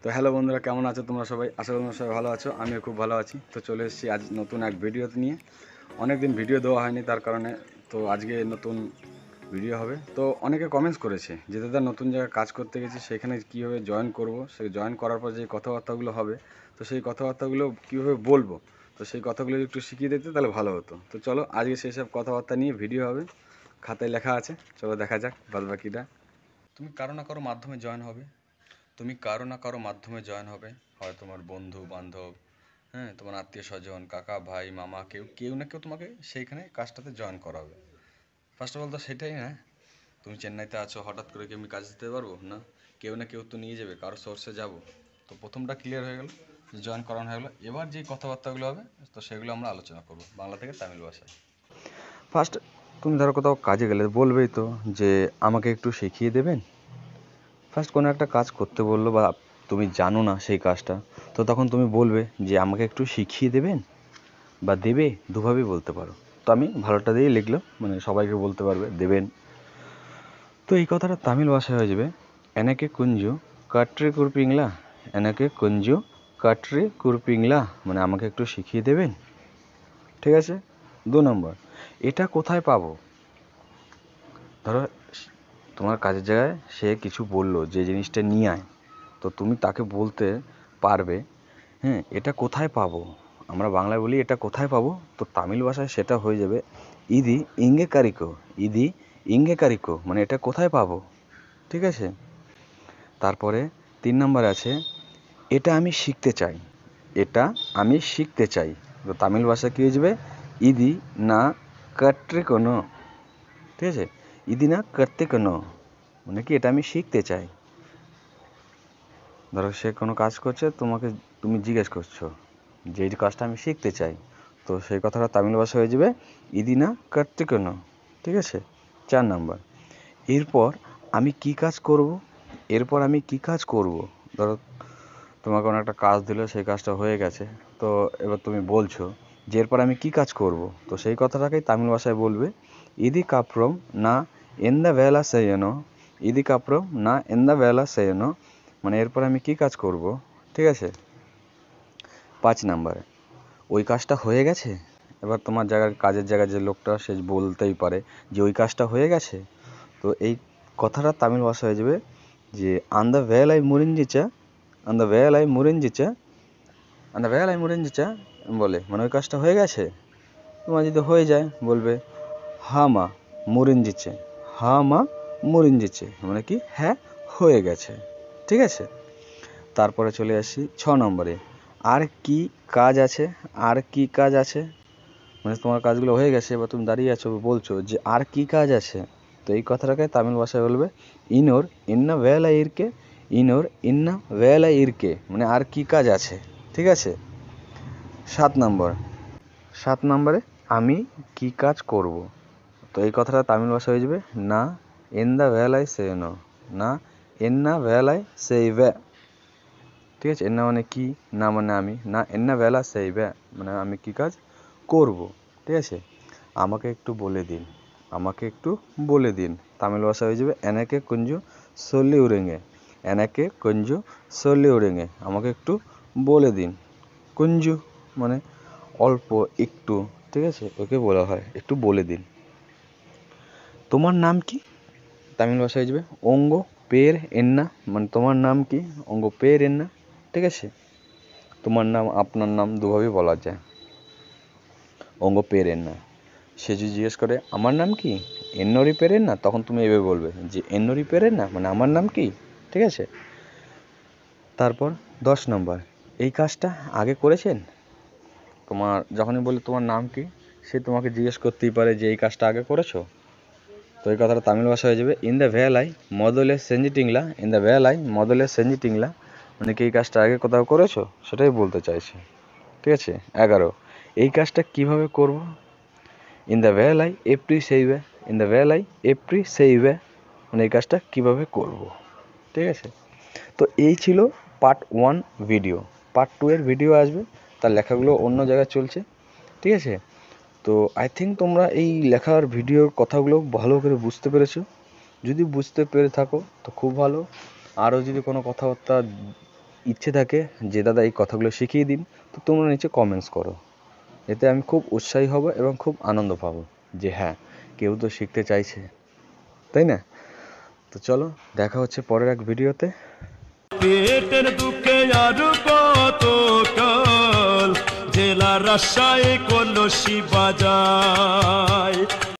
তো হ্যালো বন্ধুরা, কেমন আছো তোমরা সবাই? আশা করি তোমরা সবাই ভালো আছো। আমিও খুব ভালো আছি। তো চলে এসেছি আজ নতুন এক ভিডিও নিয়ে। অনেক দিন ভিডিও দেওয়া হয়নি, তার কারণে তো আজকে নতুন ভিডিও হবে। তো অনেকে কমেন্টস করেছে যে দাদা নতুন জায়গায় কাজ করতে গেছি, সেখানে কীভাবে জয়েন করব, সেই জয়েন করার পর যে কথাবার্তাগুলো হবে, তো সেই কথাবার্তাগুলো কীভাবে বলবো, তো সেই কথাগুলো একটু শিখিয়ে দিতে তাহলে ভালো হতো। তো চলো আজকে সেই সব কথাবার্তা নিয়ে ভিডিও হবে, খাতায় লেখা আছে, চলো দেখা যাক বাদবাকিটা। তুমি কারো না কারো মাধ্যমে জয়েন হবে, হয় তোমার বন্ধু বান্ধব, হ্যাঁ, তোমার আত্মীয় স্বজন, কাকা ভাই মামা, কেউ কেউ না কেউ তোমাকে সেইখানে কাজটাতে জয়েন করাবে। ফার্স্ট অফ অল তো সেটাই না, তুমি চেন্নাইতে আছো, হঠাৎ করে কি আমি কাজ দিতে পারবো না? কেউ না কেউ তো নিয়ে যাবে, কারো সোর্সে যাব। তো প্রথমটা ক্লিয়ার হয়ে গেল, জয়েন করানো হয়ে গেলো। এবার যে কথাবার্তাগুলো হবে তো সেগুলো আমরা আলোচনা করবো বাংলা থেকে তামিল ভাষায়। ফার্স্ট তুমি ধরো কোথাও কাজে গেলে বলবেই তো যে আমাকে একটু শিখিয়ে দেবেন। ফার্স্ট কোনো একটা কাজ করতে বললো বা তুমি জানো না সেই কাজটা, তো তখন তুমি বলবে যে আমাকে একটু শিখিয়ে দেবেন বা দেবে, দুভাবেই বলতে পারো। তো আমি ভালোটা দিয়েই লিখলাম, মানে সবাইকে বলতে পারবে দেবেন। তো এই কথাটা তামিল ভাষায় হয়ে যাবে এনাকে কুঞ্জু কাটরে কুরপিংলা। এনাকে কুঞ্জু কাটরে কুরপিংলা মানে আমাকে একটু শিখিয়ে দেবেন। ঠিক আছে। 2 নম্বর, এটা কোথায় পাবো? ধরো তোমার কাজের জায়গায় সে কিছু বললো যে জিনিসটা নিয়ে আয়, তো তুমি তাকে বলতে পারবে, হ্যাঁ, এটা কোথায় পাবো? আমরা বাংলায় বলি এটা কোথায় পাবো, তো তামিল ভাষায় সেটা হয়ে যাবে ইদি ইঙ্গে কারিকো। ইদি ইঙ্গে কারিকো মানে এটা কোথায় পাবো। ঠিক আছে। তারপরে 3 নম্বরে আছে এটা আমি শিখতে চাই। এটা আমি শিখতে চাই, তো তামিল ভাষা কী হয়ে যাবে ইদি না কাট্রে কোনো। ঠিক আছে। ইদি না করতে কোনো মানে কি এটা আমি শিখতে চাই। ধরো সে কোনো কাজ করছে, তুমি জিজ্ঞেস করছো যে এই কাজটা আমি শিখতে চাই, তো সেই কথাটা তামিল ভাষা হয়ে যাবে ইদি না করতে কোনো। ঠিক আছে। 4 নাম্বার, এরপর আমি কি কাজ করব। ধরো তোমাকে কোনো একটা কাজ দিল, সেই কাজটা হয়ে গেছে, তো এবার তুমি বলছো যে এরপর আমি কি কাজ করব, তো সেই কথাটাকেই তামিল ভাষায় বলবে ইদি কাপ্রম না এন্দা ভেলা সেইনো। ইদি কাপ্রম না এন্দা ভেলা সেইনো মানে এরপর আমি কি কাজ করব। ঠিক আছে। 5 নাম্বারে ওই কাজটা হয়ে গেছে। এবার তোমার কাজের জায়গায় যে লোকটা সে বলতেই পারে যে ওই কাজটা হয়ে গেছে, তো এই কথাটা তামিল ভাষা হয়ে যাবে যে আন্দা ভেলাই মুরিঞ্জিচা। আন্দা ভেলাই মুরিঞ্জিচা। আন্দা ভেলাই মুরিঞ্জিচা বলে মানে ওই কাজটা হয়ে গেছে। তোমার যদি হয়ে যায় বলবে হামা মুরিঞ্জিচে। হামা মুরিঞ্জিচে মানে কি হ্যাঁ হয়ে গেছে। ঠিক আছে। তারপরে চলে আসি 6 নম্বরে, আর কি কাজ আছে। আর কি কাজ আছে মানে তোমার কাজগুলো হয়ে গেছে, এবার তুমি দাঁড়িয়ে আছো, বলছো যে আর কি কাজ আছে, তো এই কথাটাকে তামিল ভাষায় বলবে ইনোর ইন্না ভেলা ইরকে। ইনোর ইন্না ভেলা ইরকে মানে আর কি কাজ আছে। ঠিক আছে। 7 নম্বর, 7 নম্বরে আমি কি কাজ করব, তো এই কথাটা তামিল ভাষা হয়ে যাবে না এন্দা ভেলায় সেনো। না এন্না ভেলায় সেইবে। ঠিক আছে। এন্না মানে কি, না মানে আমি, না এন্না ভেলা সেইবে মানে আমি কি কাজ করব। ঠিক আছে। আমাকে একটু বলে দিন। আমাকে একটু বলে দিন তামিল ভাষা হয়ে যাবে এনাকে কুঞ্জু সল্লি উড়েঙ্গে। এনাকে কুঞ্জু সল্লি উড়েঙ্গে আমাকে একটু বলে দিন। কুঞ্জু মানে অল্প একটু। ঠিক আছে। ওকে বলা হয় একটু বলে দিন। তোমার নাম কি, তামিল ভাষা হয়ে যাবে অঙ্গ পের এন্না মানে তোমার নাম কি, অঙ্গ পের এন্না। ঠিক আছে। তোমার নাম আপনার নাম দুভাবেই বলা যায়। অঙ্গ পের এন্না, সে যদি জিজ্ঞেস করে আমার নাম কি, এন্নরি পেরেন না, তখন তুমি এভাবে বলবে যে এন্নরি পেরেন না মানে আমার নাম কি। ঠিক আছে। তারপর 10 নম্বর, এই কাজটা আগে করেছেন। তোমার যখনই বলি তোমার নাম কি, সে তোমাকে জিজ্ঞেস করতেই পারে যে এই কাজটা আগে করেছো, তো এই কথাটা তামিল ভাষা হয়ে যাবে ইন দ্য ভেলাই মদলে সেঞ্জিটিংলা। ইন দ্য ভেলাই মদলে সেঞ্জিটিংলা মানে কি এই কাজটা আগে কোথাও করেছো সেটাই বলতে চাইছে। ঠিক আছে। 11, এই কাজটা কিভাবে করব। ইন দ্য ভেলাই এপ্রি সেইবে। ইন দ্য ভেলাই এপ্রি সেইবে মানে এই কাজটা কীভাবে করব। ঠিক আছে। তো এই ছিল পার্ট 1 ভিডিও। পার্ট 2 এর ভিডিও আসবে, তার লেখাগুলো অন্য জায়গায় চলছে। ঠিক আছে। তো আই থিঙ্ক তোমরা এই লেখার ভিডিওর কথাগুলো ভালো করে বুঝতে পেরেছো। যদি বুঝতে পেরে থাকো তো খুব ভালো। আরও যদি কোনো কথাবার্তা ইচ্ছে থাকে যে দাদা এই কথাগুলো শিখিয়ে দিন, তো তোমরা নিচে কমেন্টস করো। এতে আমি খুব উৎসাহী হব এবং খুব আনন্দ পাবো যে হ্যাঁ, কেউ তো শিখতে চাইছে, তাই না? তো চলো, দেখা হচ্ছে পরের এক ভিডিওতে। পেটের দুঃখে আর কত কাল জেলা রাজশাহী কলসি বাজায়।